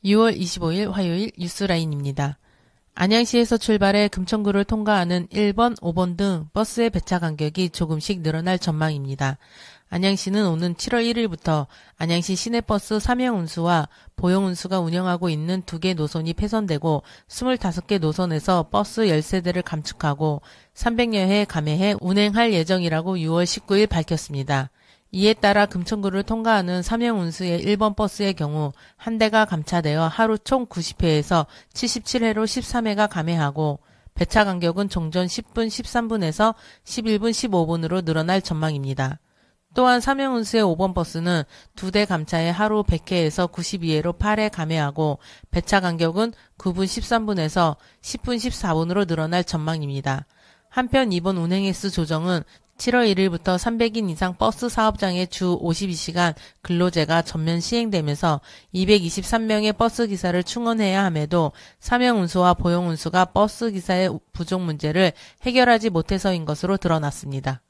6월 25일 화요일 뉴스라인입니다. 안양시에서 출발해 금천구를 통과하는 1번, 5번 등 버스의 배차 간격이 조금씩 늘어날 전망입니다. 안양시는 오는 7월 1일부터 안양시 시내버스 3형 운수와 보형 운수가 운영하고 있는 2개 노선이 폐선되고 25개 노선에서 버스 13대를 감축하고 300여 회 감해해 운행할 예정이라고 6월 19일 밝혔습니다. 이에 따라 금천구를 통과하는 3형 운수의 1번 버스의 경우 한 대가 감차되어 하루 총 90회에서 77회로 13회가 감해하고 배차 간격은 종전 10분 13분에서 11분 15분으로 늘어날 전망입니다. 또한 3형 운수의 5번 버스는 2대 감차에 하루 100회에서 92회로 8회 감해하고 배차 간격은 9분 13분에서 10분 14분으로 늘어날 전망입니다. 한편 이번 운행 횟수 조정은 7월 1일부터 300인 이상 버스 사업장의 주 52시간 근로제가 전면 시행되면서 223명의 버스 기사를 충원해야 함에도 3형 운수와 보형 운수가 버스 기사의 부족 문제를 해결하지 못해서인 것으로 드러났습니다.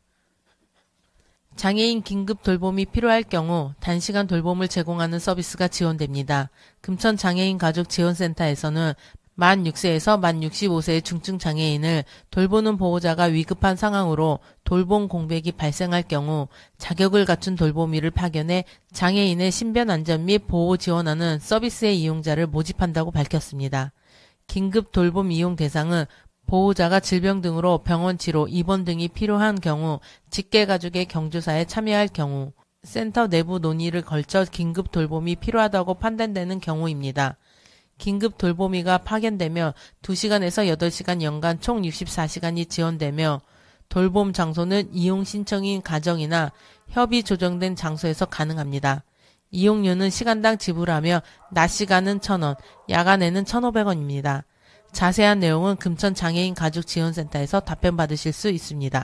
장애인 긴급 돌봄이 필요할 경우 단시간 돌봄을 제공하는 서비스가 지원됩니다. 금천 장애인 가족 지원센터에서는 만 6세에서 만 65세의 중증 장애인을 돌보는 보호자가 위급한 상황으로 돌봄 공백이 발생할 경우 자격을 갖춘 돌보미를 파견해 장애인의 신변 안전 및 보호 지원하는 서비스의 이용자를 모집한다고 밝혔습니다. 긴급 돌봄 이용 대상은 보호자가 질병 등으로 병원 치료, 입원 등이 필요한 경우, 직계가족의 경조사에 참여할 경우, 센터 내부 논의를 걸쳐 긴급 돌봄이 필요하다고 판단되는 경우입니다. 긴급 돌보미가 파견되며 2시간에서 8시간 연간 총 64시간이 지원되며 돌봄 장소는 이용 신청인 가정이나 협의 조정된 장소에서 가능합니다. 이용료는 시간당 지불하며 낮 시간은 1,000원, 야간에는 1,500원입니다. 자세한 내용은 금천 장애인 가족 지원센터에서 답변 받으실 수 있습니다.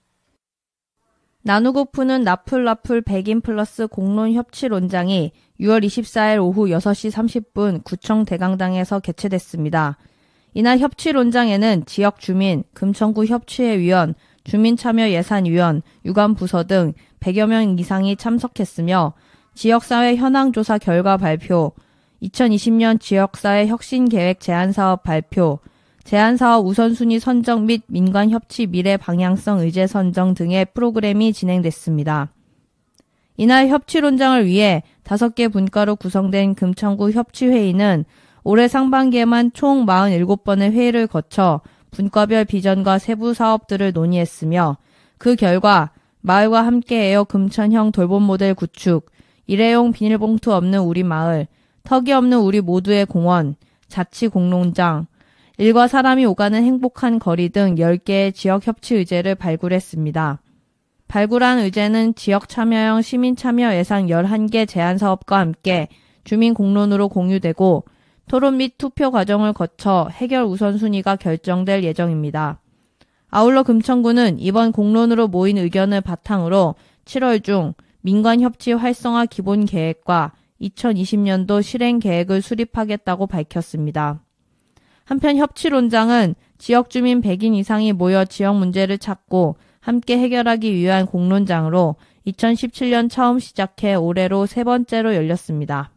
나누고 푸는 나풀나풀 100인 플러스 공론 협치론장이 6월 24일 오후 6시 30분 구청 대강당에서 개최됐습니다. 이날 협치론장에는 지역 주민, 금천구 협치회 위원, 주민참여예산위원, 유관부서 등 100여 명 이상이 참석했으며 지역사회 현황조사 결과 발표, 2020년 지역사회 혁신계획 제안사업 발표, 제안사업 우선순위 선정 및 민관협치 미래 방향성 의제 선정 등의 프로그램이 진행됐습니다. 이날 협치론장을 위해 5개 분과로 구성된 금천구 협치회의는 올해 상반기에만 총 47번의 회의를 거쳐 분과별 비전과 세부 사업들을 논의했으며 그 결과 마을과 함께해요 금천형 돌봄 모델 구축, 일회용 비닐봉투 없는 우리 마을, 턱이 없는 우리 모두의 공원, 자치 공론장, 일과 사람이 오가는 행복한 거리 등 10개의 지역 협치 의제를 발굴했습니다. 발굴한 의제는 지역 참여형 시민 참여 예상 11개 제안 사업과 함께 주민 공론으로 공유되고 토론 및 투표 과정을 거쳐 해결 우선순위가 결정될 예정입니다. 아울러 금천구는 이번 공론으로 모인 의견을 바탕으로 7월 중 민관협치 활성화 기본 계획과 2020년도 실행 계획을 수립하겠다고 밝혔습니다. 한편 협치론장은 지역 주민 100인 이상이 모여 지역 문제를 찾고 함께 해결하기 위한 공론장으로 2017년 처음 시작해 올해로 3번째로 열렸습니다.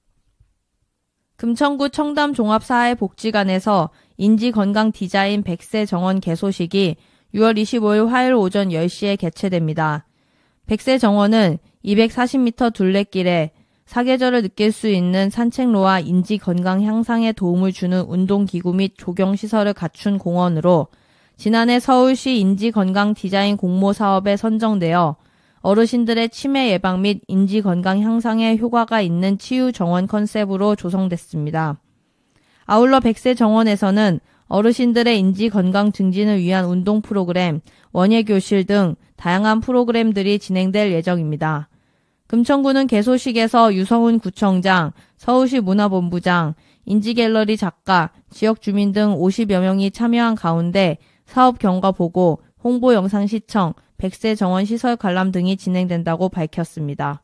금천구 청담종합사회복지관에서 인지건강 디자인 100세 정원 개소식이 6월 25일 화요일 오전 10시에 개최됩니다. 100세 정원은 240m 둘레길에 사계절을 느낄 수 있는 산책로와 인지 건강 향상에 도움을 주는 운동기구 및 조경시설을 갖춘 공원으로 지난해 서울시 인지 건강 디자인 공모 사업에 선정되어 어르신들의 치매 예방 및 인지 건강 향상에 효과가 있는 치유 정원 컨셉으로 조성됐습니다. 아울러 100세 정원에서는 어르신들의 인지 건강 증진을 위한 운동 프로그램, 원예 교실 등 다양한 프로그램들이 진행될 예정입니다. 금천구는 개소식에서 유성훈 구청장, 서울시 문화본부장, 인지갤러리 작가, 지역 주민 등 50여 명이 참여한 가운데 사업 경과 보고, 홍보 영상 시청, 100세 정원 시설 관람 등이 진행된다고 밝혔습니다.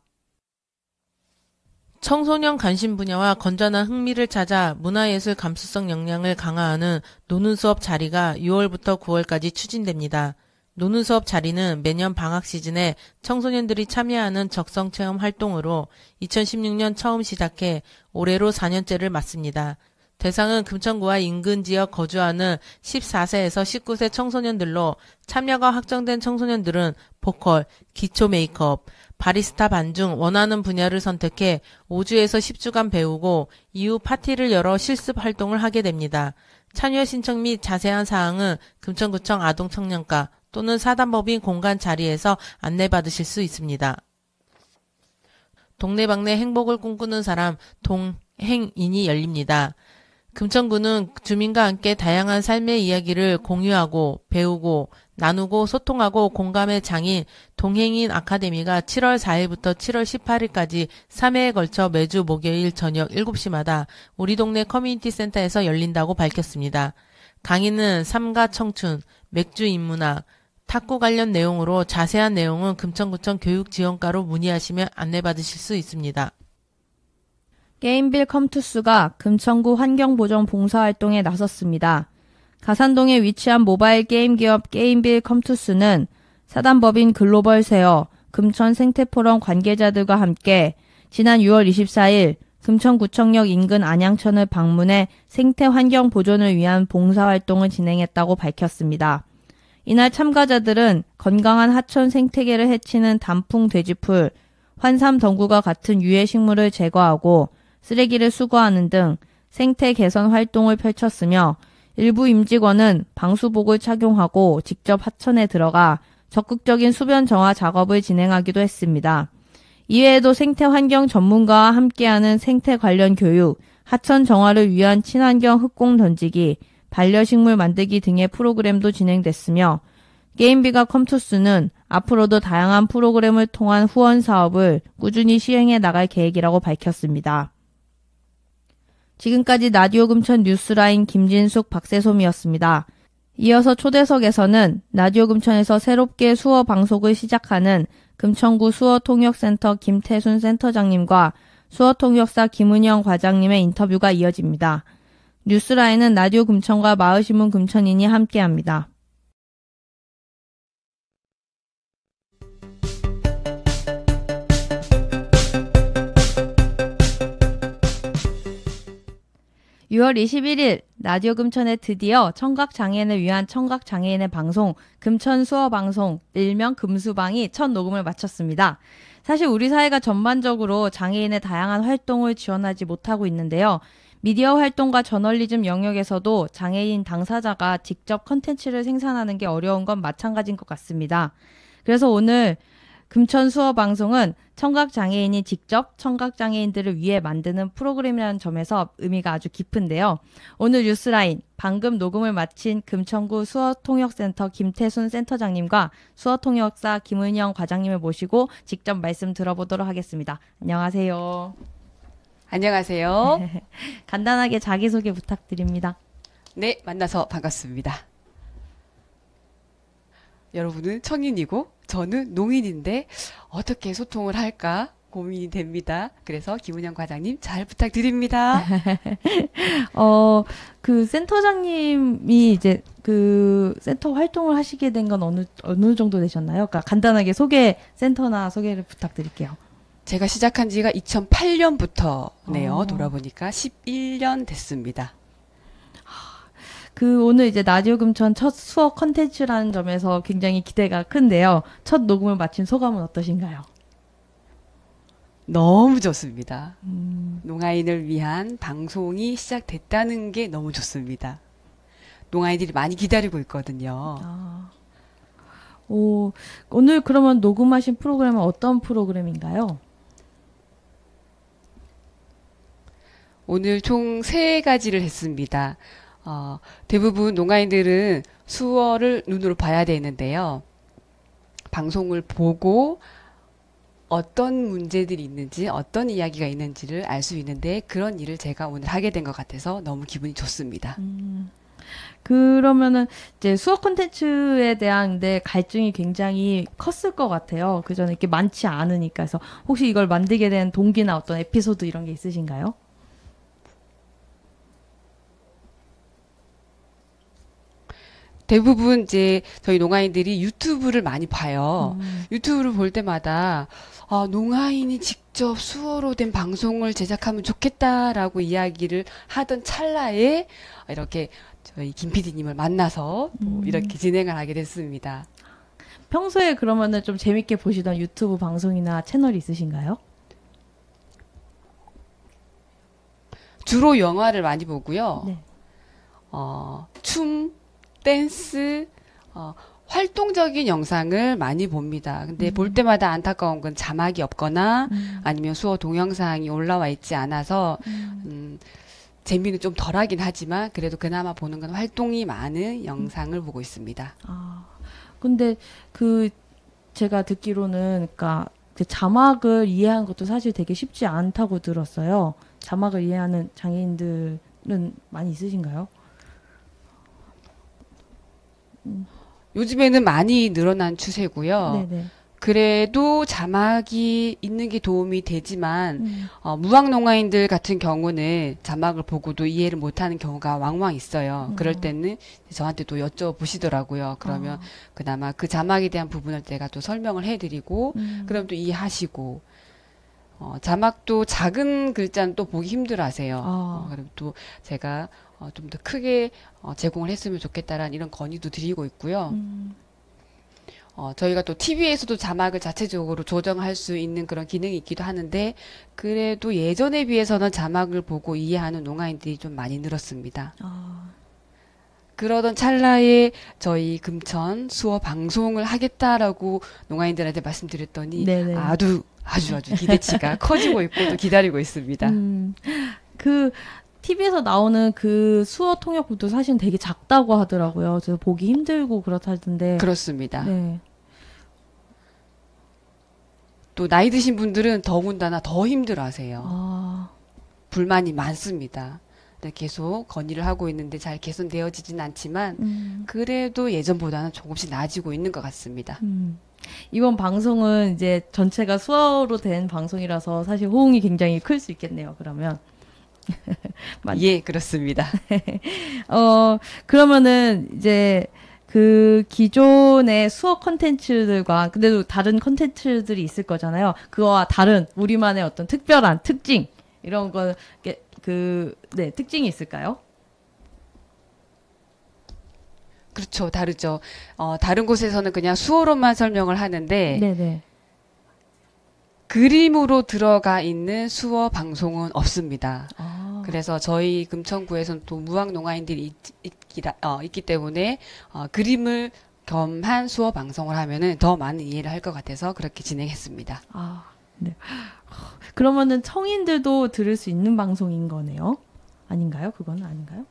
청소년 관심 분야와 건전한 흥미를 찾아 문화예술 감수성 역량을 강화하는 노는 수업 자리가 6월부터 9월까지 추진됩니다. 노는 수업 자리는 매년 방학 시즌에 청소년들이 참여하는 적성체험 활동으로 2016년 처음 시작해 올해로 4년째를 맞습니다. 대상은 금천구와 인근 지역 거주하는 14세에서 19세 청소년들로 참여가 확정된 청소년들은 보컬, 기초 메이크업, 바리스타 반중 원하는 분야를 선택해 5주에서 10주간 배우고 이후 파티를 열어 실습 활동을 하게 됩니다. 참여 신청 및 자세한 사항은 금천구청 아동청년과 또는 사단법인 공간 자리에서 안내받으실 수 있습니다. 동네방네 행복을 꿈꾸는 사람 동행인이 열립니다. 금천구는 주민과 함께 다양한 삶의 이야기를 공유하고 배우고 나누고 소통하고 공감의 장인 동행인 아카데미가 7월 4일부터 7월 18일까지 3회에 걸쳐 매주 목요일 저녁 7시마다 우리 동네 커뮤니티 센터에서 열린다고 밝혔습니다. 강의는 삶과 청춘, 맥주 인문학, 탁구 관련 내용으로 자세한 내용은 금천구청 교육지원과로 문의하시면 안내받으실 수 있습니다. 게임빌 컴투스가 금천구 환경보전 봉사활동에 나섰습니다. 가산동에 위치한 모바일 게임 기업 게임빌 컴투스는 사단법인 글로벌세어 금천 생태포럼 관계자들과 함께 지난 6월 24일 금천구청역 인근 안양천을 방문해 생태 환경 보존을 위한 봉사활동을 진행했다고 밝혔습니다. 이날 참가자들은 건강한 하천 생태계를 해치는 단풍 돼지풀, 환삼 덩굴과 같은 유해 식물을 제거하고 쓰레기를 수거하는 등 생태 개선 활동을 펼쳤으며 일부 임직원은 방수복을 착용하고 직접 하천에 들어가 적극적인 수변 정화 작업을 진행하기도 했습니다. 이외에도 생태 환경 전문가와 함께하는 생태 관련 교육, 하천 정화를 위한 친환경 흙공 던지기, 반려식물 만들기 등의 프로그램도 진행됐으며 게임비가 컴투스는 앞으로도 다양한 프로그램을 통한 후원 사업을 꾸준히 시행해 나갈 계획이라고 밝혔습니다. 지금까지 라디오 금천 뉴스라인 김진숙 박세솜이었습니다. 이어서 초대석에서는 라디오 금천에서 새롭게 수어 방송을 시작하는 금천구 수어통역센터 김태순 센터장님과 수어통역사 김은영 과장님의 인터뷰가 이어집니다. 뉴스라인은 라디오 금천과 마을신문 금천인이 함께합니다. (6월 21일) 라디오 금천에 드디어 청각장애인을 위한 청각장애인의 방송 금천수어방송 일명 금수방이 첫 녹음을 마쳤습니다. 사실 우리 사회가 전반적으로 장애인의 다양한 활동을 지원하지 못하고 있는데요. 미디어 활동과 저널리즘 영역에서도 장애인 당사자가 직접 컨텐츠를 생산하는 게 어려운 건 마찬가지인 것 같습니다. 그래서 오늘 금천수어방송은 청각장애인이 직접 청각장애인들을 위해 만드는 프로그램이라는 점에서 의미가 아주 깊은데요. 오늘 뉴스라인 방금 녹음을 마친 금천구 수어통역센터 김태순 센터장님과 수어통역사 김은영 과장님을 모시고 직접 말씀 들어보도록 하겠습니다. 안녕하세요. 안녕하세요. 간단하게 자기소개 부탁드립니다. 네, 만나서 반갑습니다. 여러분은 청인이고 저는 농인인데 어떻게 소통을 할까 고민이 됩니다. 그래서 김은영 과장님 잘 부탁드립니다. 그 센터장님이 이제 그 센터 활동을 하시게 된 건 어느 정도 되셨나요? 그러니까 간단하게 센터나 소개를 부탁드릴게요. 제가 시작한 지가 2008년부터네요. 돌아보니까 11년 됐습니다. 오늘 이제 라디오 금천 첫 수어 컨텐츠라는 점에서 굉장히 기대가 큰데요. 첫 녹음을 마친 소감은 어떠신가요? 너무 좋습니다. 농아인을 위한 방송이 시작됐다는 게 너무 좋습니다. 농아이들이 많이 기다리고 있거든요. 오늘 그러면 녹음하신 프로그램은 어떤 프로그램인가요? 오늘 총 3가지를 했습니다. 대부분 농아인들은 수어를 눈으로 봐야 되는데요. 방송을 보고 어떤 문제들이 있는지 어떤 이야기가 있는지를 알 수 있는데 그런 일을 제가 오늘 하게 된 것 같아서 너무 기분이 좋습니다. 그러면은 이제 수어 콘텐츠에 대한 갈증이 굉장히 컸을 것 같아요. 그 전에 이렇게 많지 않으니까. 그래서 혹시 이걸 만들게 된 동기나 어떤 에피소드 이런 게 있으신가요? 대부분 이제 저희 농아인들이 유튜브를 많이 봐요. 유튜브를 볼 때마다 농아인이 직접 수어로 된 방송을 제작하면 좋겠다라고 이야기를 하던 찰나에 이렇게 저희 김 PD님을 만나서 또 이렇게 진행을 하게 됐습니다. 평소에 그러면은 좀 재밌게 보시던 유튜브 방송이나 채널이 있으신가요? 주로 영화를 많이 보고요. 네. 춤, 댄스, 활동적인 영상을 많이 봅니다. 근데 볼 때마다 안타까운 건 자막이 없거나 아니면 수어 동영상이 올라와 있지 않아서 재미는 좀 덜하긴 하지만 그래도 그나마 보는 건 활동이 많은 영상을 보고 있습니다. 근데 제가 듣기로는 그러니까 그 자막을 이해하는 것도 사실 되게 쉽지 않다고 들었어요. 자막을 이해하는 장애인들은 많이 있으신가요? 요즘에는 많이 늘어난 추세고요. 네네. 그래도 자막이 있는 게 도움이 되지만 무학농아인들 같은 경우는 자막을 보고도 이해를 못하는 경우가 왕왕 있어요. 그럴 때는 저한테 또 여쭤보시더라고요. 그러면 그나마 그 자막에 대한 부분을 제가 또 설명을 해드리고 그럼 또 이해하시고 자막도 작은 글자는 또 보기 힘들어하세요. 그럼 또 제가 좀 더 크게 제공을 했으면 좋겠다라는 이런 건의도 드리고 있고요. 저희가 또 TV에서도 자막을 자체적으로 조정할 수 있는 그런 기능이 있기도 하는데 그래도 예전에 비해서는 자막을 보고 이해하는 농아인들이 좀 많이 늘었습니다. 그러던 찰나에 저희 금천 수어 방송을 하겠다라고 농아인들한테 말씀드렸더니 네네. 아주 기대치가 커지고 있고 또 기다리고 있습니다. TV에서 나오는 그 수어 통역부도 사실 되게 작다고 하더라고요. 그래서 보기 힘들고 그렇다던데. 그렇습니다. 네. 또 나이 드신 분들은 더군다나 더 힘들어하세요. 불만이 많습니다. 계속 건의를 하고 있는데 잘 개선되어지진 않지만 그래도 예전보다는 조금씩 나아지고 있는 것 같습니다. 이번 방송은 이제 전체가 수어로 된 방송이라서 사실 호응이 굉장히 클 수 있겠네요. 그러면. 예, 그렇습니다. 그러면은 이제 그 기존의 수어 컨텐츠들과 근데도 다른 컨텐츠들이 있을 거잖아요. 그거와 다른 우리만의 어떤 특별한 특징 이런 거 특징이 있을까요? 그렇죠. 다르죠. 다른 곳에서는 그냥 수어로만 설명을 하는데 네네. 그림으로 들어가 있는 수어 방송은 없습니다. 그래서 저희 금천구에서는 또 무학농아인들이 있기 때문에 그림을 겸한 수어 방송을 하면은 더 많은 이해를 할 것 같아서 그렇게 진행했습니다. 네. 그러면은 성인들도 들을 수 있는 방송인 거네요? 아닌가요? 그건 아닌가요?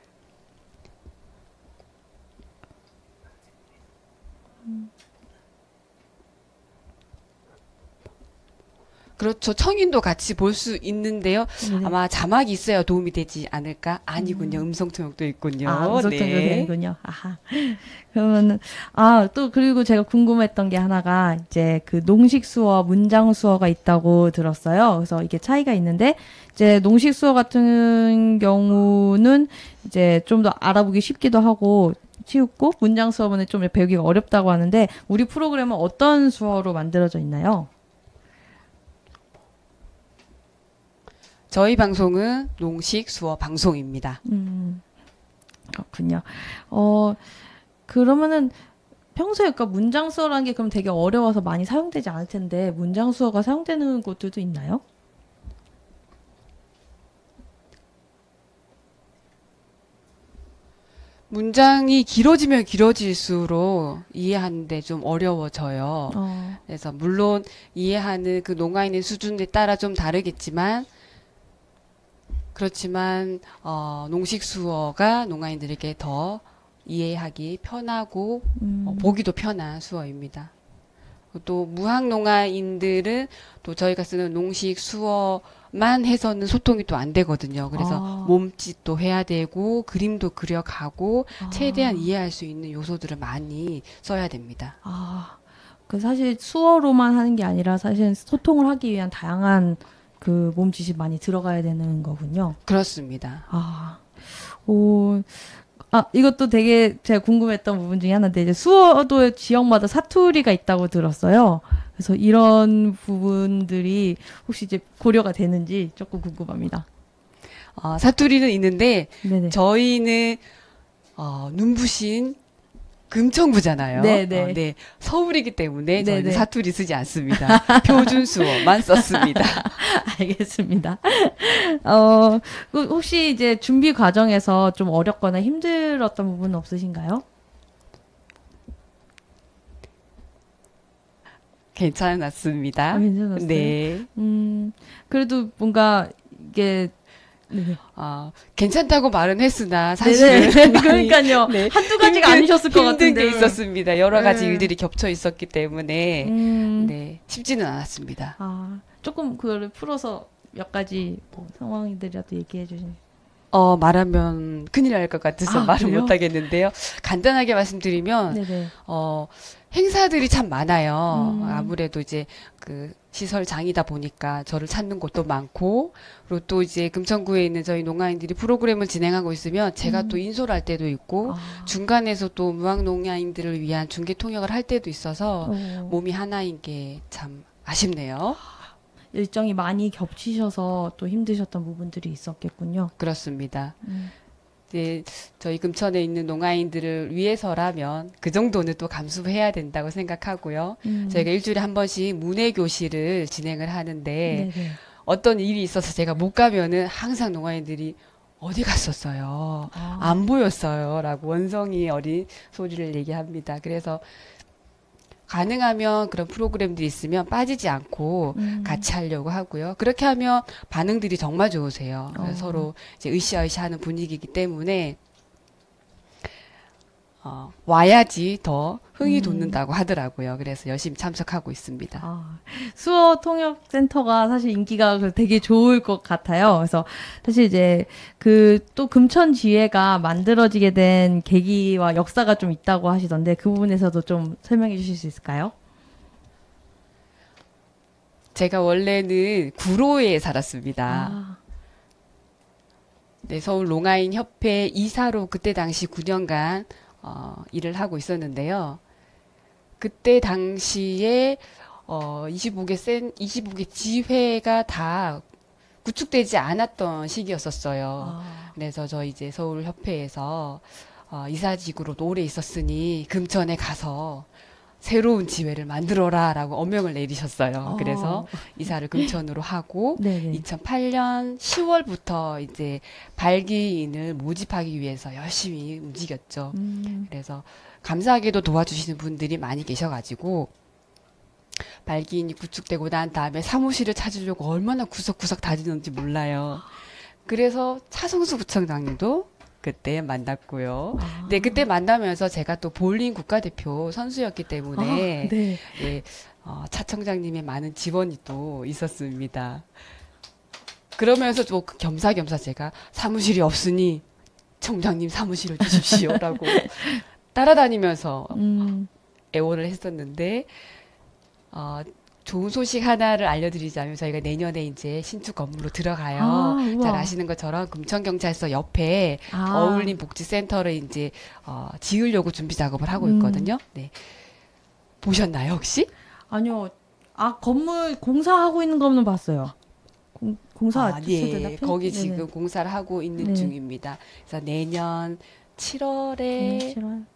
그렇죠. 청인도 같이 볼 수 있는데요. 네네. 아마 자막이 있어야 도움이 되지 않을까? 아니군요. 음성 통역도 있군요. 음성 통역도 되는군요. 아하. 그러면은 또 그리고 제가 궁금했던 게 하나가 이제 그 농식 수어, 문장 수어가 있다고 들었어요. 그래서 이게 차이가 있는데 이제 농식 수어 같은 경우는 이제 좀 더 알아보기 쉽기도 하고 쉬웠고 문장 수어는 좀 배우기가 어렵다고 하는데 우리 프로그램은 어떤 수어로 만들어져 있나요? 저희 방송은 농식 수어 방송입니다. 그렇군요. 그러면은 평소에 그러니까 문장 수어라는 게 그럼 되게 어려워서 많이 사용되지 않을 텐데 문장 수어가 사용되는 곳들도 있나요? 문장이 길어지면 길어질수록 이해하는데 좀 어려워져요. 그래서 물론 이해하는 그 농아인의 수준에 따라 좀 다르겠지만 그렇지만 농식 수어가 농아인들에게 더 이해하기 편하고 보기도 편한 수어입니다. 또 무학농아인들은 또 저희가 쓰는 농식 수어만 해서는 소통이 또 안 되거든요. 그래서 몸짓도 해야 되고 그림도 그려가고 최대한 이해할 수 있는 요소들을 많이 써야 됩니다. 그 사실 수어로만 하는 게 아니라 사실 소통을 하기 위한 다양한 그 몸짓이 많이 들어가야 되는 거군요. 그렇습니다. 아, 이것도 되게 제가 궁금했던 부분 중에 하나인데, 이제 수어도 지역마다 사투리가 있다고 들었어요. 그래서 이런 부분들이 혹시 이제 고려가 되는지 조금 궁금합니다. 사투리는 있는데 네네. 저희는 눈부신 금천구잖아요. 네네. 네, 서울이기 때문에 네네. 저희는 사투리 쓰지 않습니다. 표준 수어만 썼습니다. 알겠습니다. 혹시 이제 준비 과정에서 좀 어렵거나 힘들었던 부분은 없으신가요? 괜찮았습니다. 아, 괜찮았어요? 네. 그래도 뭔가 이게 네네. 괜찮다고 말은 했으나 사실은 네네. 많이 그러니까요. 네, 한두 가지가 아니셨을 것 힘든 같은데. 게 있었습니다. 여러 가지 네. 일들이 겹쳐 있었기 때문에 네, 쉽지는 않았습니다. 조금 그거를 풀어서 몇 가지 뭐 상황들이라도 얘기해 주시면. 말하면 큰일 날 것 같아서 말을 그래요? 못 하겠는데요. 간단하게 말씀드리면 네네. 행사들이 참 많아요. 음. 아무래도 이제 그 시설장이다 보니까 저를 찾는 곳도 많고, 그리고 또 이제 금천구에 있는 저희 농아인들이 프로그램을 진행하고 있으면 제가 또 인솔 할 때도 있고, 중간에서 또 무학농아인들을 위한 중개 통역을 할 때도 있어서 몸이 하나인 게 참 아쉽네요. 일정이 많이 겹치셔서 또 힘드셨던 부분들이 있었겠군요. 그렇습니다. 이제 저희 금천에 있는 농아인들을 위해서라면 그 정도는 또 감수해야 된다고 생각하고요. 저희가 일주일에 한 번씩 문해 교실을 진행을 하는데 네네. 어떤 일이 있어서 제가 못 가면은 항상 농아인들이 어디 갔었어요? 안 보였어요. 라고 원성이 어린 소리를 얘기합니다. 그래서 가능하면 그런 프로그램들이 있으면 빠지지 않고 같이 하려고 하고요. 그렇게 하면 반응들이 정말 좋으세요. 그래서 서로 이제 으쌰으쌰 하는 분위기이기 때문에 와야지 더 흥이 돋는다고 하더라고요. 그래서 열심히 참석하고 있습니다. 수어 통역 센터가 사실 인기가 되게 좋을 것 같아요. 그래서 사실 이제 또 금천 지회가 만들어지게 된 계기와 역사가 좀 있다고 하시던데 그 부분에서도 좀 설명해 주실 수 있을까요? 제가 원래는 구로에 살았습니다. 네, 서울 농아인 협회 이사로 그때 당시 9년간 일을 하고 있었는데요. 그때 당시에 25개 지회가 다 구축되지 않았던 시기였었어요. 그래서 저 이제 서울 협회에서 이사직으로 오래 있었으니 금천에 가서 새로운 지회를 만들어라라고 엄명을 내리셨어요. 그래서 이사를 금천으로 하고 네네. 2008년 10월부터 이제 발기인을 모집하기 위해서 열심히 움직였죠. 그래서 감사하게도 도와주시는 분들이 많이 계셔가지고 발기인이 구축되고 난 다음에 사무실을 찾으려고 얼마나 구석구석 다니는지 몰라요. 그래서 차성수 부청장님도 그때 만났고요. 네, 그때 만나면서 제가 또 볼링 국가대표 선수였기 때문에 네. 네, 차 청장님의 많은 지원이 또 있었습니다. 그러면서 또 겸사겸사 제가 사무실이 없으니 청장님 사무실을 주십시오라고 따라다니면서 애원을 했었는데 좋은 소식 하나를 알려드리자면 저희가 내년에 이제 신축 건물로 들어가요. 잘 아시는 것처럼 금천경찰서 옆에 어울림 복지센터를 이제 지으려고 준비 작업을 하고 있거든요. 네. 보셨나요 혹시? 아니요. 건물 공사하고 있는 거는 봤어요. 공사 네. 거기 지금 공사를 하고 있는 중입니다. 그래서 내년 7월에 7월.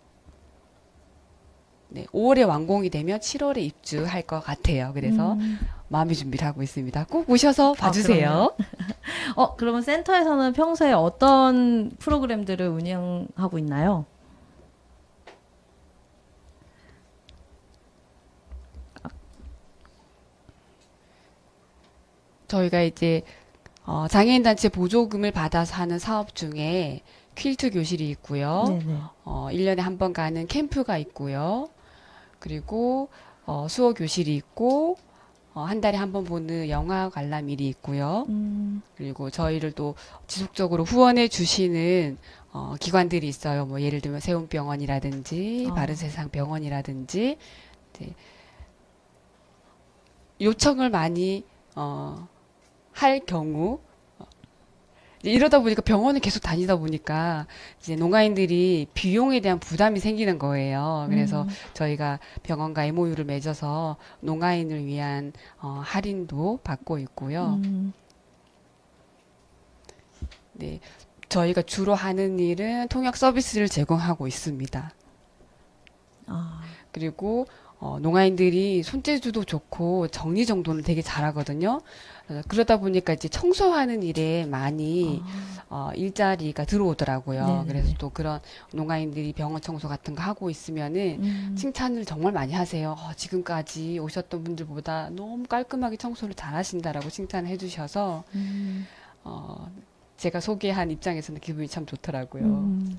네, 5월에 완공이 되면 7월에 입주할 것 같아요. 그래서 마음의 준비를 하고 있습니다. 꼭 오셔서 봐주세요. 그러면 센터에서는 평소에 어떤 프로그램들을 운영하고 있나요? 저희가 이제 장애인단체 보조금을 받아서 하는 사업 중에 퀼트 교실이 있고요. 네네. 1년에 한 번 가는 캠프가 있고요. 그리고 수어 교실이 있고 한 달에 한 번 보는 영화 관람일이 있고요. 그리고 저희를 또 지속적으로 후원해 주시는 기관들이 있어요. 뭐 예를 들면 세운병원이라든지 바른세상 병원이라든지 이제 요청을 많이 할 경우 이제 이러다 보니까 병원을 계속 다니다 보니까 이제 농아인들이 비용에 대한 부담이 생기는 거예요. 그래서 저희가 병원과 MOU를 맺어서 농아인을 위한 할인도 받고 있고요. 네, 저희가 주로 하는 일은 통역 서비스를 제공하고 있습니다. 그리고 농아인들이 손재주도 좋고 정리정돈을 되게 잘하거든요. 그러다 보니까 이제 청소하는 일에 많이 일자리가 들어오더라고요. 네네네. 그래서 또 그런 농아인들이 병원 청소 같은 거 하고 있으면은 칭찬을 정말 많이 하세요. 지금까지 오셨던 분들보다 너무 깔끔하게 청소를 잘 하신다라고 칭찬을 해주셔서 제가 소개한 입장에서는 기분이 참 좋더라고요.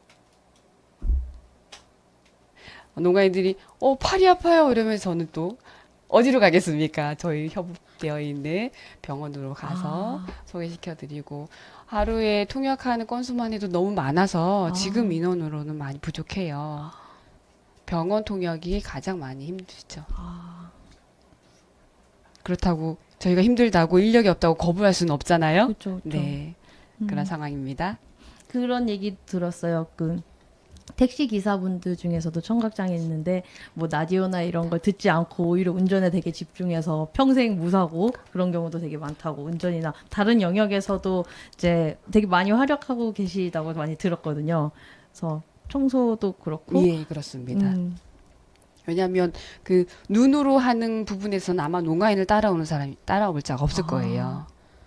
농아인들이 팔이 아파요 이러면서 저는 또 어디로 가겠습니까? 저희 협업되어 있는 병원으로 가서 소개시켜드리고 하루에 통역하는 건수만 해도 너무 많아서 지금 인원으로는 많이 부족해요. 병원 통역이 가장 많이 힘들죠. 그렇다고 저희가 힘들다고 인력이 없다고 거부할 수는 없잖아요. 그렇죠. 네, 그런 상황입니다. 그런 얘기 들었어요. 택시 기사분들 중에서도 청각장애 있는데 뭐 라디오나 이런 걸 듣지 않고 오히려 운전에 되게 집중해서 평생 무사고 그런 경우도 되게 많다고 운전이나 다른 영역에서도 이제 되게 많이 활약하고 계시다고 많이 들었거든요. 그래서 청소도 그렇고 예, 그렇습니다. 왜냐하면 그 눈으로 하는 부분에서는 아마 농아인을 따라오는 사람이 따라올 자가 없을 거예요.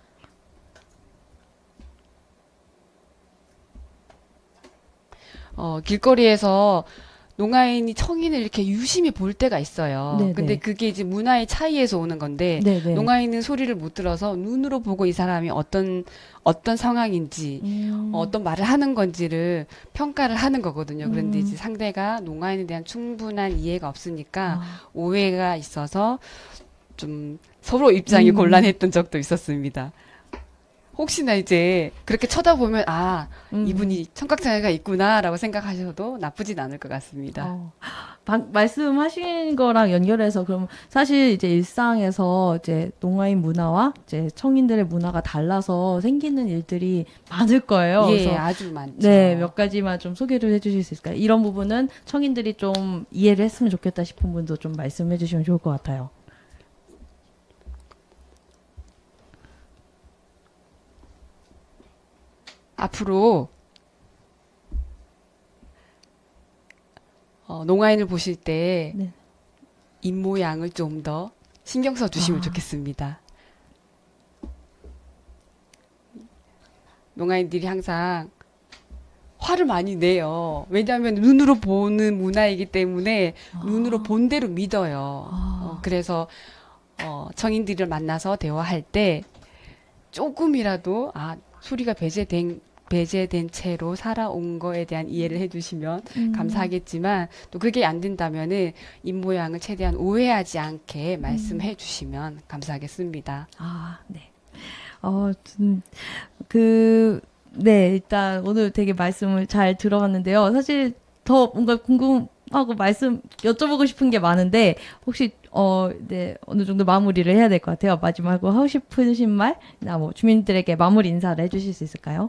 길거리에서 농아인이 청인을 이렇게 유심히 볼 때가 있어요. 네네. 근데 그게 이제 문화의 차이에서 오는 건데 네네. 농아인은 소리를 못 들어서 눈으로 보고 이 사람이 어떤 상황인지 어떤 말을 하는 건지를 평가를 하는 거거든요. 그런데 이제 상대가 농아인에 대한 충분한 이해가 없으니까 오해가 있어서 좀 서로 입장이 곤란했던 적도 있었습니다. 혹시나 이제 그렇게 쳐다보면 이분이 청각장애가 있구나라고 생각하셔도 나쁘진 않을 것 같습니다. 말씀하신 거랑 연결해서 그럼 사실 이제 일상에서 이제 농아인 문화와 이제 청인들의 문화가 달라서 생기는 일들이 많을 거예요. 예, 그래서 아주 많죠. 네, 몇 가지만 좀 소개를 해주실 수 있을까요? 이런 부분은 청인들이 좀 이해를 했으면 좋겠다 싶은 분도 좀 말씀해 주시면 좋을 것 같아요. 앞으로 농아인을 보실 때 네. 입 모양을 좀 더 신경 써 주시면 좋겠습니다. 농아인들이 항상 화를 많이 내요. 왜냐하면 눈으로 보는 문화이기 때문에 눈으로 본 대로 믿어요. 그래서 청인들을 만나서 대화할 때 조금이라도 소리가 배제된 채로 살아온 거에 대한 이해를 해주시면 감사하겠지만 또 그게 안 된다면은 입 모양을 최대한 오해하지 않게 말씀해 주시면 감사하겠습니다. 네. 네, 일단 오늘 되게 말씀을 잘 들어봤는데요. 사실 더 뭔가 궁금하고 여쭤보고 싶은 게 많은데 혹시 네, 어느 정도 마무리를 해야 될 것 같아요. 마지막으로 하고 싶으신 말이나 뭐 주민들에게 마무리 인사를 해주실 수 있을까요?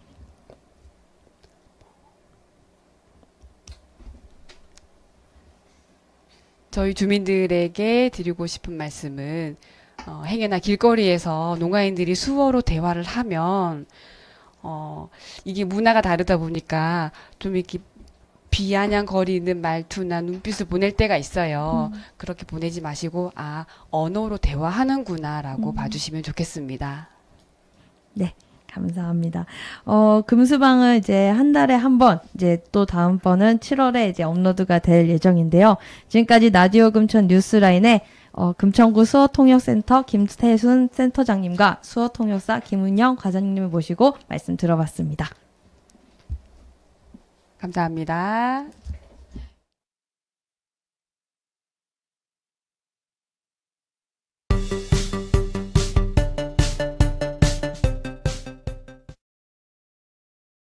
저희 주민들에게 드리고 싶은 말씀은 행여나 길거리에서 농아인들이 수어로 대화를 하면 이게 문화가 다르다 보니까 좀 이렇게 비아냥거리는 말투나 눈빛을 보낼 때가 있어요. 그렇게 보내지 마시고 언어로 대화하는구나라고 봐주시면 좋겠습니다. 네, 감사합니다. 금수방은 이제 한 달에 한 번, 이제 또 다음번은 7월에 이제 업로드가 될 예정인데요. 지금까지 라디오 금천 뉴스라인의 금천구 수어통역센터 김태순 센터장님과 수어통역사 김은영 과장님을 모시고 말씀 들어봤습니다. 감사합니다.